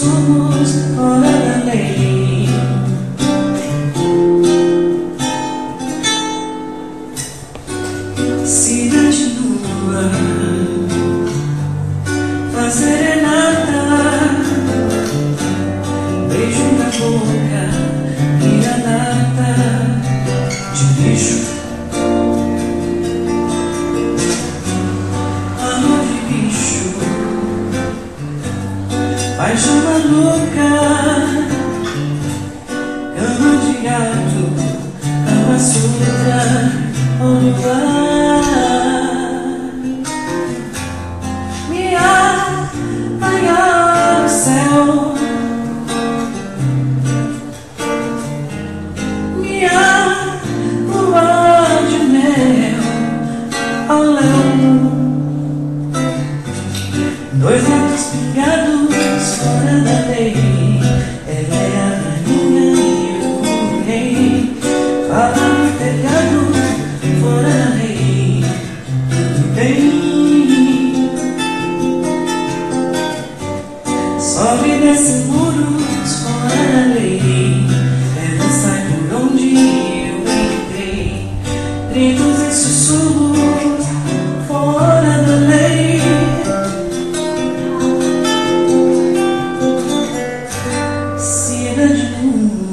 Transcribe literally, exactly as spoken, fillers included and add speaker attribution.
Speaker 1: somos fora da lei. Cidade nua, fazer nada, beijo na boca e a nata de lixo. Amor de bicho, paixão maluca, cama de gato, cama suja, olho ar. Me apagar o céu, me voar de mel ao léu. Dois gatos pingados fora da lei, ela é a rainha e o rei. Fala no telhado, fora da lei, tudo bem. Sobe e desce muros fora da lei, ela sai por onde eu entrei. Gritos e sussurros fora da lei. Cidade nua,